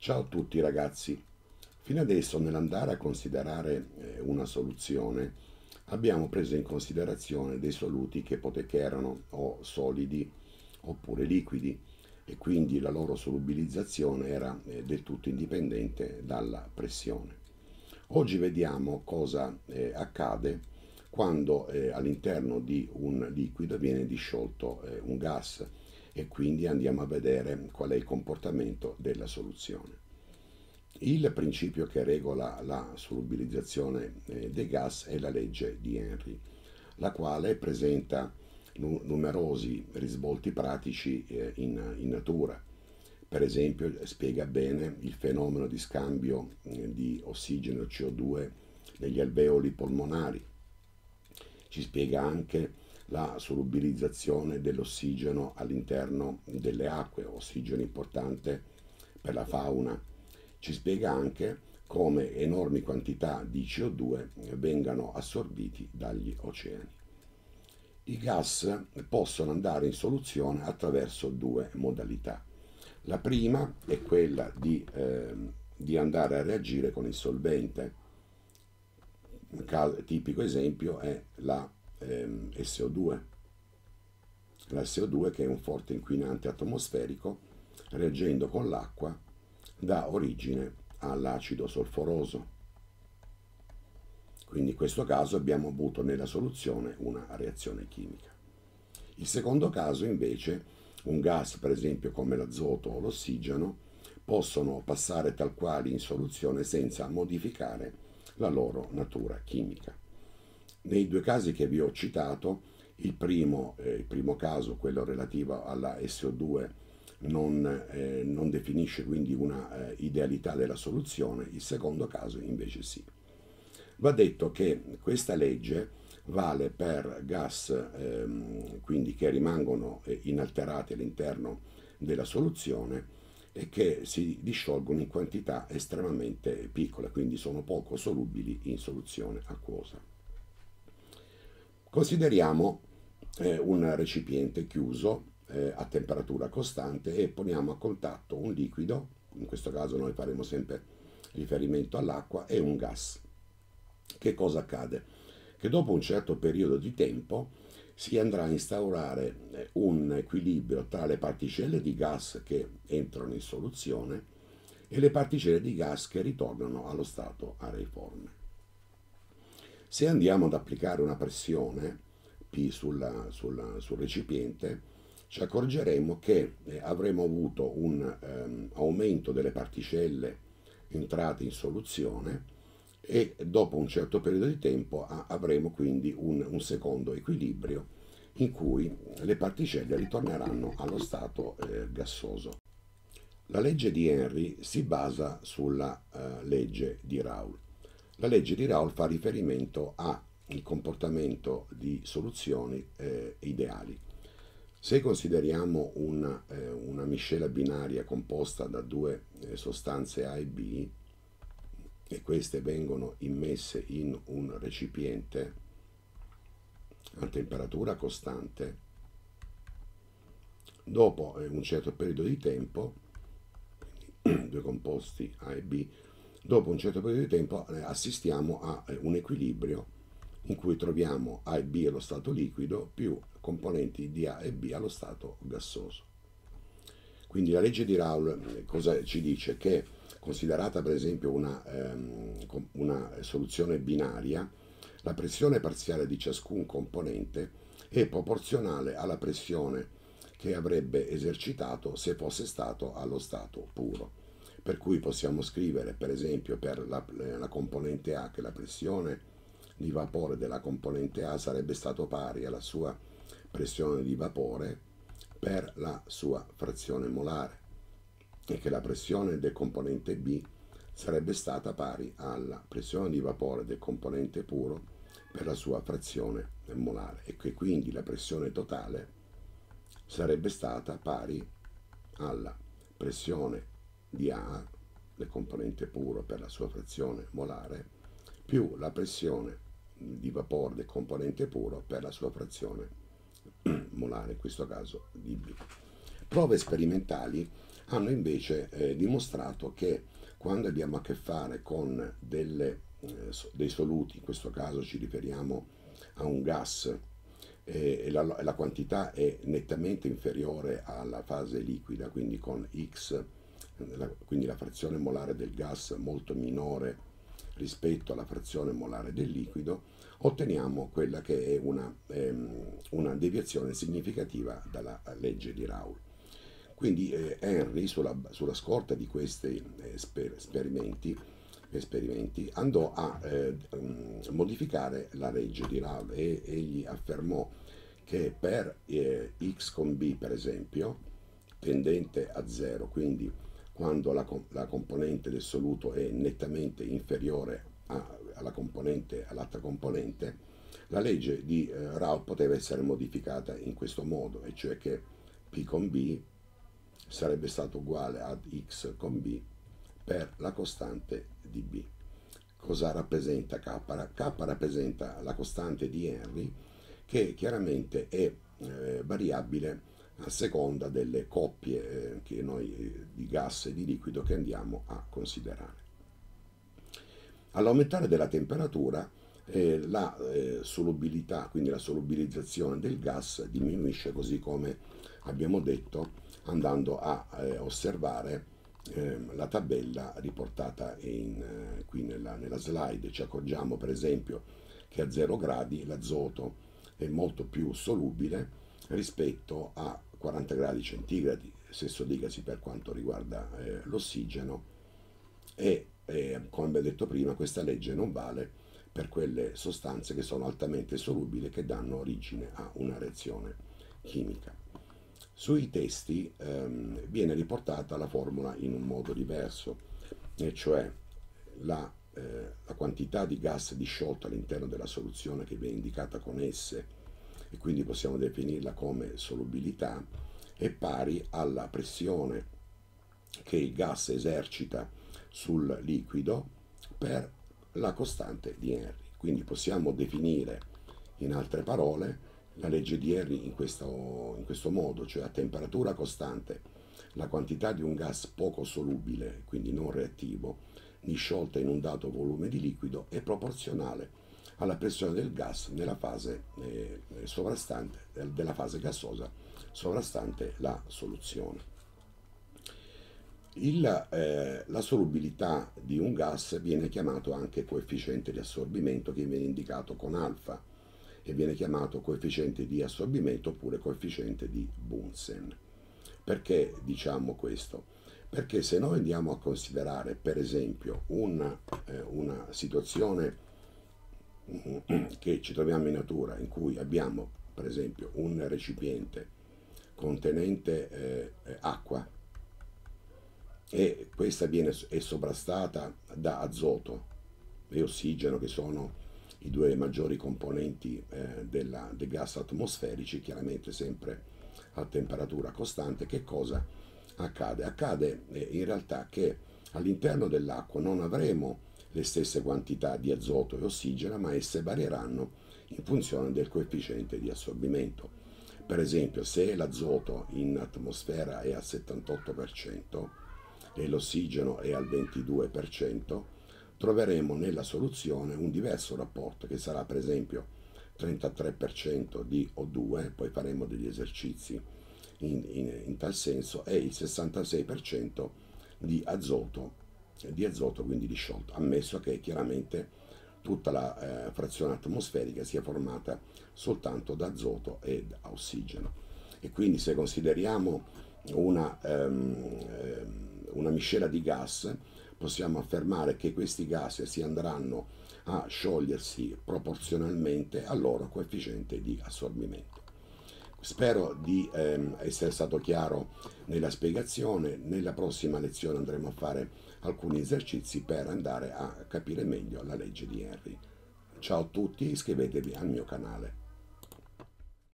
Ciao a tutti ragazzi, fino adesso nell'andare a considerare una soluzione abbiamo preso in considerazione dei soluti che erano o solidi oppure liquidi e quindi la loro solubilizzazione era del tutto indipendente dalla pressione. Oggi vediamo cosa accade quando all'interno di un liquido viene disciolto un gas e quindi andiamo a vedere qual è il comportamento della soluzione. Il principio che regola la solubilizzazione dei gas è la legge di Henry, la quale presenta numerosi risvolti pratici in natura. Per esempio, spiega bene il fenomeno di scambio di ossigeno e CO2 negli alveoli polmonari. Ci spiega anche la solubilizzazione dell'ossigeno all'interno delle acque, ossigeno importante per la fauna. Ci spiega anche come enormi quantità di CO2 vengano assorbiti dagli oceani. I gas possono andare in soluzione attraverso due modalità. La prima è quella di andare a reagire con il solvente. Un tipico esempio è la SO2. La SO2, che è un forte inquinante atmosferico, reagendo con l'acqua dà origine all'acido solforoso. Quindi in questo caso abbiamo avuto nella soluzione una reazione chimica. Il secondo caso invece, un gas per esempio come l'azoto o l'ossigeno possono passare tal quali in soluzione senza modificare la loro natura chimica. Nei due casi che vi ho citato, il primo caso, quello relativo alla SO2, non definisce quindi una idealità della soluzione, il secondo caso invece sì. Va detto che questa legge vale per gas quindi che rimangono inalterati all'interno della soluzione e che si disciolgono in quantità estremamente piccole, quindi sono poco solubili in soluzione acquosa. Consideriamo un recipiente chiuso a temperatura costante e poniamo a contatto un liquido, in questo caso noi faremo sempre riferimento all'acqua, e un gas. Che cosa accade? Che dopo un certo periodo di tempo si andrà a instaurare un equilibrio tra le particelle di gas che entrano in soluzione e le particelle di gas che ritornano allo stato areiforme. Se andiamo ad applicare una pressione P sul recipiente, ci accorgeremo che avremo avuto un aumento delle particelle entrate in soluzione e dopo un certo periodo di tempo avremo quindi un secondo equilibrio in cui le particelle ritorneranno allo stato gassoso. La legge di Henry si basa sulla legge di Raoult. La legge di Raoult fa riferimento al comportamento di soluzioni ideali. Se consideriamo una miscela binaria composta da due sostanze A e B e queste vengono immesse in un recipiente a temperatura costante, dopo un certo periodo di tempo, due composti A e B, dopo un certo periodo di tempo assistiamo a un equilibrio in cui troviamo A e B allo stato liquido più componenti di A e B allo stato gassoso. Quindi la legge di Raoult cosa ci dice? Che considerata per esempio una soluzione binaria, la pressione parziale di ciascun componente è proporzionale alla pressione che avrebbe esercitato se fosse stato allo stato puro. Per cui possiamo scrivere per esempio per la componente A che la pressione di vapore della componente A sarebbe stato pari alla sua pressione di vapore per la sua frazione molare e che la pressione del componente B sarebbe stata pari alla pressione di vapore del componente puro per la sua frazione molare e che quindi la pressione totale sarebbe stata pari alla pressione di A del componente puro per la sua frazione molare più la pressione di vapore del componente puro per la sua frazione molare, in questo caso di B. Prove sperimentali hanno invece dimostrato che quando abbiamo a che fare con dei soluti, in questo caso ci riferiamo a un gas, e la quantità è nettamente inferiore alla fase liquida, quindi con X, quindi la frazione molare del gas molto minore rispetto alla frazione molare del liquido, otteniamo quella che è una deviazione significativa dalla legge di Raoult. Quindi Henry, sulla scorta di questi esperimenti, andò a modificare la legge di Raoult e egli affermò che per x con b, per esempio, tendente a 0, quindi quando la componente del soluto è nettamente inferiore all'altra componente, la legge di Raoult poteva essere modificata in questo modo, e cioè che P con B sarebbe stato uguale ad X con B per la costante di B. Cosa rappresenta K? K rappresenta la costante di Henry, che chiaramente è variabile a seconda delle coppie che noi di gas e di liquido che andiamo a considerare. All'aumentare della temperatura la solubilità, quindi la solubilizzazione del gas diminuisce, così come abbiamo detto andando a osservare la tabella riportata qui nella slide. Ci accorgiamo per esempio che a 0 gradi l'azoto è molto più solubile rispetto a 40 gradi centigradi, stesso dicasi per quanto riguarda l'ossigeno, e come abbiamo detto prima, questa legge non vale per quelle sostanze che sono altamente solubili, che danno origine a una reazione chimica. Sui testi viene riportata la formula in un modo diverso, e cioè la quantità di gas disciolto all'interno della soluzione, che viene indicata con S, e quindi possiamo definirla come solubilità, è pari alla pressione che il gas esercita sul liquido per la costante di Henry. Quindi possiamo definire, in altre parole, la legge di Henry in questo modo, cioè a temperatura costante la quantità di un gas poco solubile, quindi non reattivo, disciolta in un dato volume di liquido, è proporzionale alla pressione del gas nella fase sovrastante, della fase gassosa sovrastante la soluzione. La solubilità di un gas viene chiamato anche coefficiente di assorbimento, che viene indicato con alfa, e viene chiamato coefficiente di assorbimento oppure coefficiente di Bunsen. Perché diciamo questo? Perché se noi andiamo a considerare per esempio una situazione che ci troviamo in natura, in cui abbiamo per esempio un recipiente contenente acqua, e questa è sovrastata da azoto e ossigeno, che sono i due maggiori componenti dei gas atmosferici, chiaramente sempre a temperatura costante, che cosa accade? Accade in realtà che all'interno dell'acqua non avremo le stesse quantità di azoto e ossigeno, ma esse varieranno in funzione del coefficiente di assorbimento. Per esempio, se l'azoto in atmosfera è al 78% e l'ossigeno è al 22%, troveremo nella soluzione un diverso rapporto, che sarà per esempio 33% di O2, poi faremo degli esercizi in tal senso, e il 66% di azoto quindi disciolto, ammesso che chiaramente tutta la frazione atmosferica sia formata soltanto da azoto ed ossigeno. E quindi se consideriamo una miscela di gas, possiamo affermare che questi gas si andranno a sciogliersi proporzionalmente al loro coefficiente di assorbimento. Spero di essere stato chiaro nella spiegazione. Nella prossima lezione andremo a fare alcuni esercizi per andare a capire meglio la legge di Henry. Ciao a tutti, iscrivetevi al mio canale.